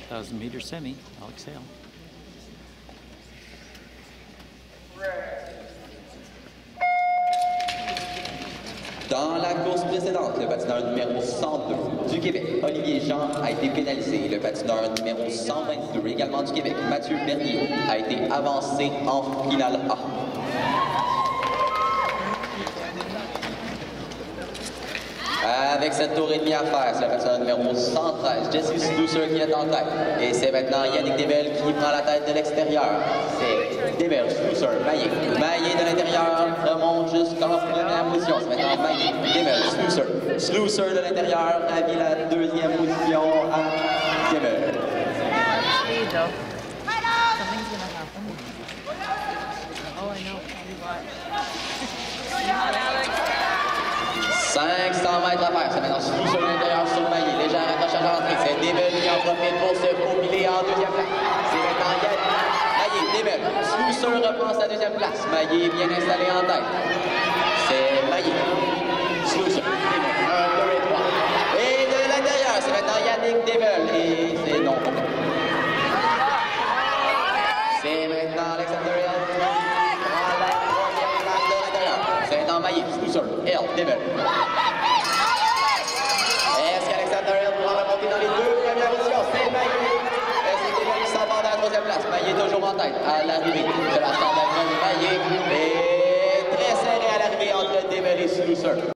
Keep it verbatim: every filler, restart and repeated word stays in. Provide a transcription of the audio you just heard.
thousand meter semi, Alex Hale. Dans la course précédente, le patineur numéro cent deux du Québec, Olivier Jean, a été pénalisé. Le patineur numéro cent vingt-deux, également du Québec, Mathieu Bernier, a été avancé en finale A. Avec cette tour et demie à faire, c'est le patineur numéro cent treize, Jesse Sluicer qui est en tête. Et c'est maintenant Yannick Desbelles qui prend la tête de l'extérieur. C'est Desbelles, Sluicer, Maillé. Maillé de l'intérieur remonte jusqu'en première position. C'est maintenant Maillé, Desbelles, Sluicer. Sluicer de l'intérieur ravit la deuxième position à Desbelles. cinq cents mètres à faire, c'est maintenant Sluicer de l'intérieur sur Maillé. Légère accrochage à l'entrée, c'est Desbelles qui en profite pour se faufiler en deuxième place. C'est maintenant Yannick. Maillé, Desbelles. Sluicer reprend sa deuxième place. Maillé bien installé en tête. C'est Maillé. Sluicer. un, deux et trois. Et de l'intérieur, c'est maintenant Yannick Desbelles. Et c'est non. C'est maintenant Alexander Hill. Maillé, Sluicer, Hill, Desbelles. Est-ce qu'Alexander Hill pourra remonter dans les deux premières positions? C'est Maillé. Est-ce que Desbelles s'en va dans la troisième place? Maillé toujours en tête à l'arrivée de la cent vingt-neuf. Maillé est très serré à l'arrivée entre Desbelles et Sluicer.